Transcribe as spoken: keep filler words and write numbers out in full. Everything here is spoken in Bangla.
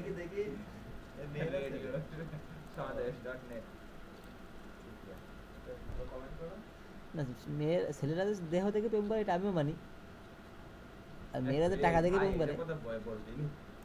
দেখে দেখে মেয়েরা সমাদেশ ডট নেট কমেন্ট করো। না মেয়ের ছেলেরা যে দেহ দেখে প্রেম করে এটা আমিও মানি, আর মেয়েরা যে এই টাকা দেখে ভাই প্রেম করে এটা কথা ভয় বলবি